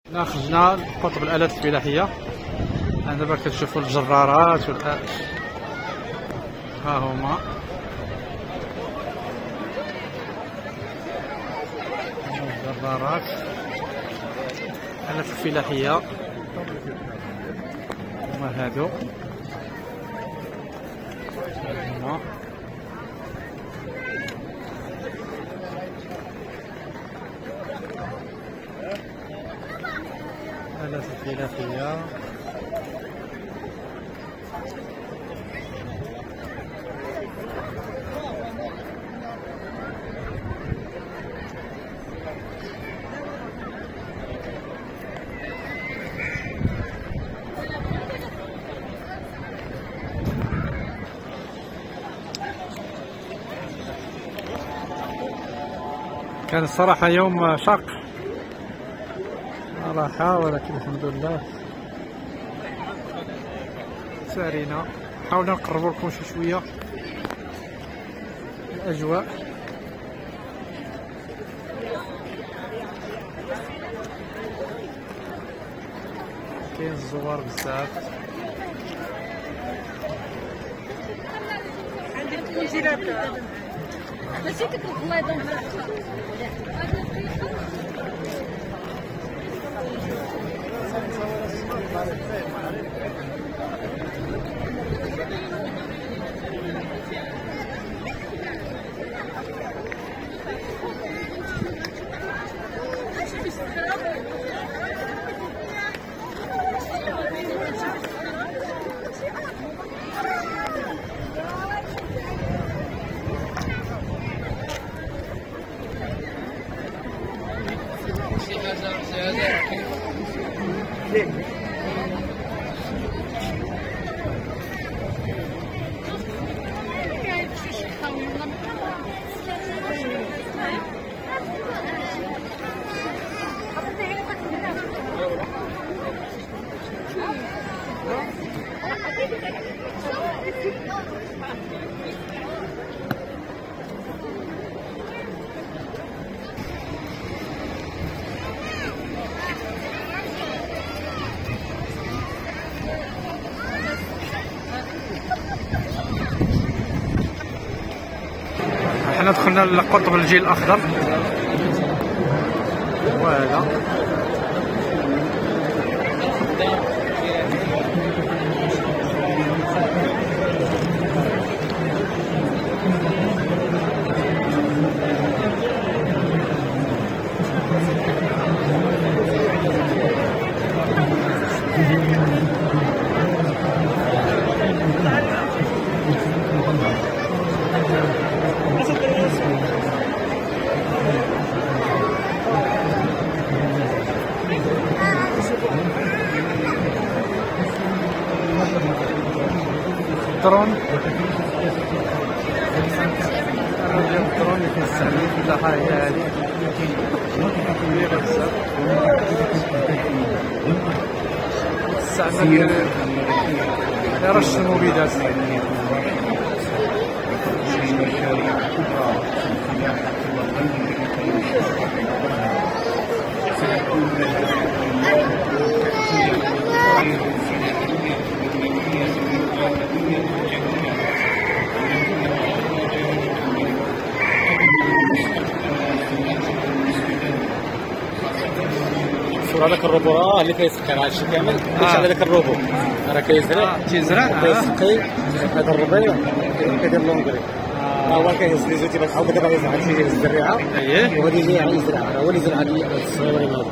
هنا خرجنا لقطب الآلات الفلاحية. دابا كتشوفوا الجرارات ها هما الجرارات الآلات الفلاحية هما هادو هما الآلات الفلاحية. كان الصراحة يوم شاق صراحة، ولكن الحمد لله سارينا. حاولنا نقربوا لكم شوية الأجواء. كاين الزوار بزاف. حنا دخلنا لقطب الجيل الأخضر وهذا الدرون. الدرون اللي كنستعمل في الفلاحة هي هادي كبيرة بزاف. تستعمل لرش المبيدات. هذاك الروبو راه اللي كيسقي هذا الشيء كامل على ذاك الروبو راه كيزرع كيسقي هذا الربيع كيدير لونغري هو كيهز لي زيتي بحال دابا كيهز عاد تيجي الزريعه وغادي يجي يزرع هو اللي يزرع هذه الصغيرين هذو.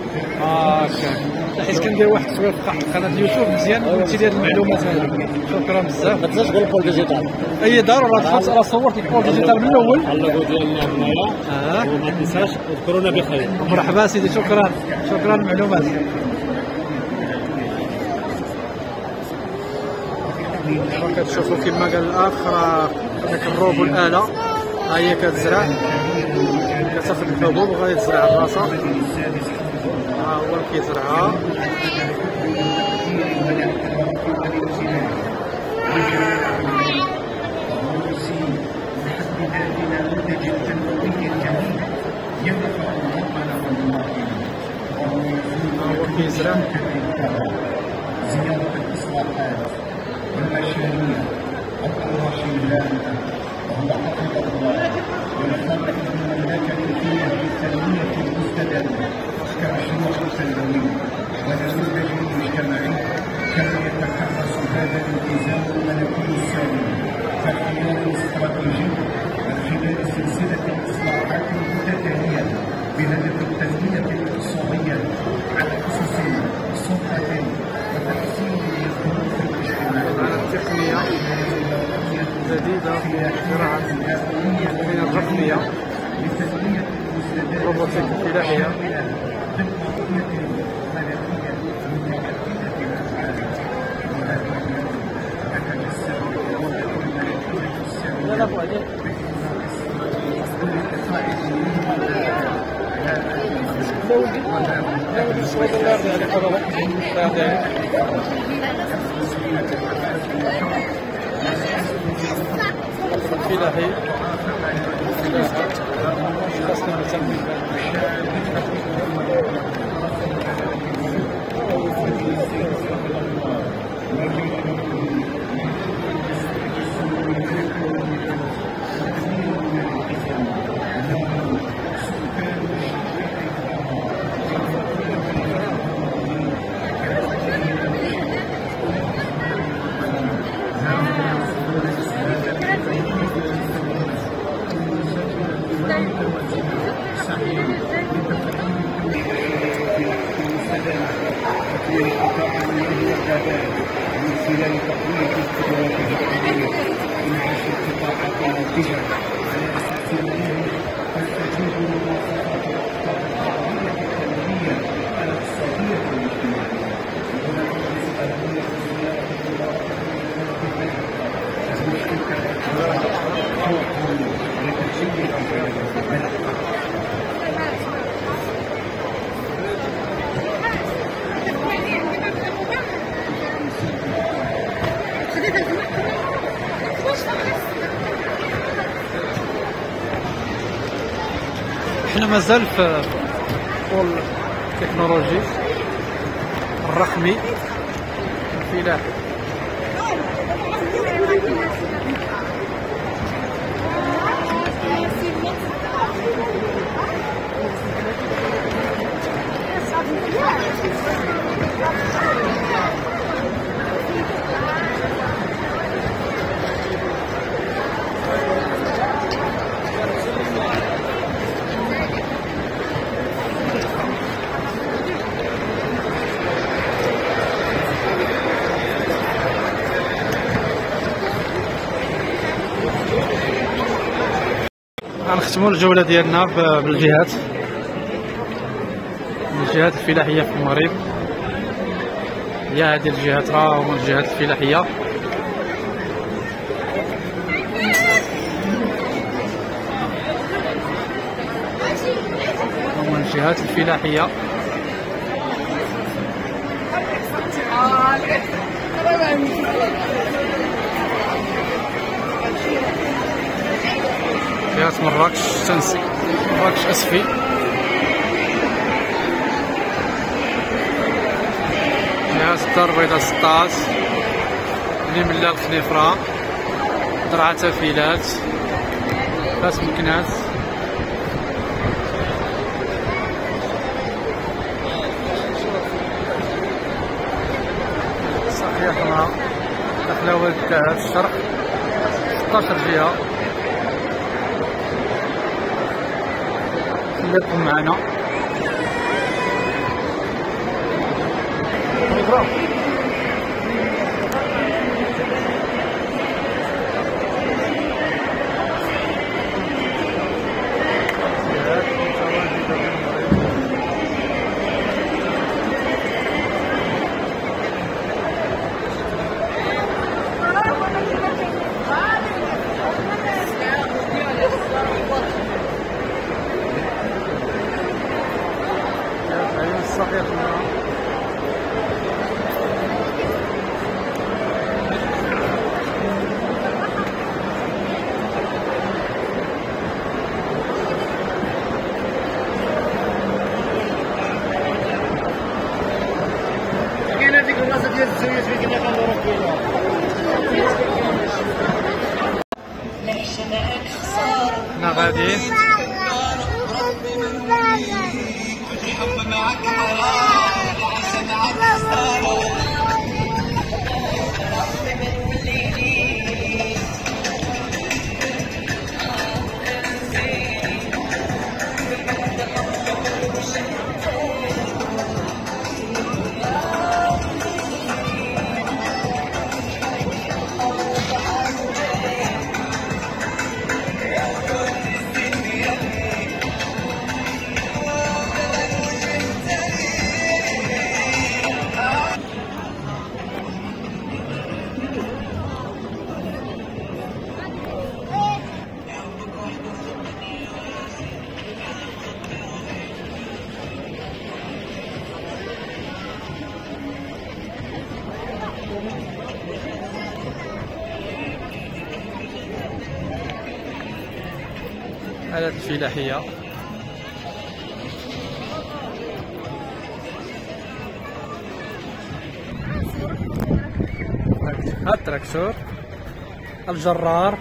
حيت كندير واحد التصوير في قناه اليوتيوب مزيان قلتي لي هذه المعلومات هذه. شكرا بزاف. ما تنساش تقول البول ديجيتال. اي ضروري راه صورت البول ديجيتال من الاول. اللوغو ديالنا هنايا وما تنساش اذكرونا بخير. مرحبا سيدي. شكرا على المعلومات. كتشوفوا كما قال الاخ راه داك الروبو الاله ها هي كتزرع كتاخذ الحبوب وغادي تزرع الراسه. ها هو اللي كيزرعها. كيزرع. زيارة الإصلاحات والمشاريع الرشيدات وهو حفظ الله ونخرج المملكة فيها بالتنمية المستدامة كمشروع سلمي ونموذج مجتمعي كما يتكرس هذا الالتزام الملكي السامي كخيار استراتيجي من خلال سلسلة الإصلاحات المتتالية بهدف التنمية الاقتصادية على أسس صحة وتحسين الظروف الاجتماعية. على التقنية جديدة في الزراعة الرقمية روبوتيك الفلاحية. الفلاحي من خلال تقوية القدرات الفكرية إنعاش القطاعات الناتجة على أساس مناهج تستجيب لمواصفات التطبيقية التنموية الاقتصادية والاجتماعية. وهنا تدرس أهمية زيارة الوزارة تهميش تلك الأفكار خوفا لتشجيع البلد. احنا مازال في طول التكنولوجي الرقمي الفلاحي. غنختموا الجولة ديالنا بالجهات الفلاحية في المغرب. هي هذه الجهات راه هما الجهات الفلاحية. هما الجهات الفلاحية. جهة مراكش الشمسي، مراكش أسفي. جهة الدار البيضاء 16 نملة الخنيفرة، درعا تافيلات، راس مكناس. صحيح حمراء دخلاوة الكهف الشرق 16 جهة. خليكم معنا. حنا غاديين آلات الفلاحية. التراكتور، الجرار،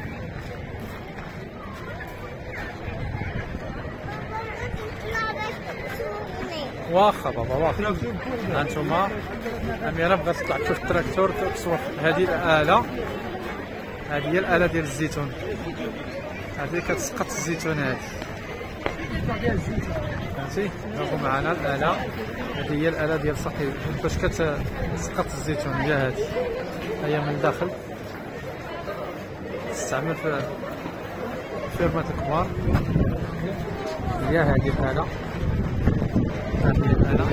واخا بابا واخا. هانتوما أميرة بغات تطلع تشوف التراكتور تصور هذه الآلة. هذه هي الآلة ديال الزيتون، هذه كتسقط الزيتون. هذه فهمتي، شوفوا معنا الآلة، هذه هي الآلة ديال سقي باش كتسقط الزيتون. هي هذه، هي من الداخل تستعمل في فيرمات الكبار. هي هذه الآلة، هذه الآلة،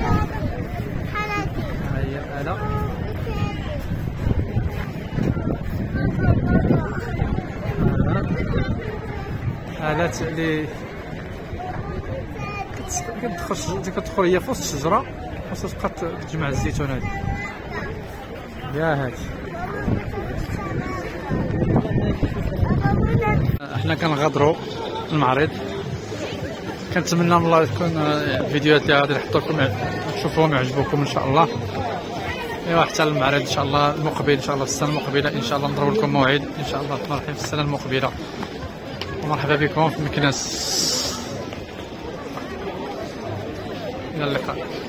هي الآلة. آلات اللي كتدخل هي في وسط الشجرة باش تبقى تجمع الزيتون. هذه يا هذه. احنا كنغادروا المعرض. كنتمنى من الله تكون الفيديوهات اللي غادي نحطو لكم تشوفوهم يعجبوكم ان شاء الله. ايوا حتى المعرض ان شاء الله المقبل، ان شاء الله السنه المقبله ان شاء الله نضرب لكم موعد ان شاء الله الرحمن الرحيم في السنه المقبله. ومرحبا بكم في مكناس. الى اللقاء.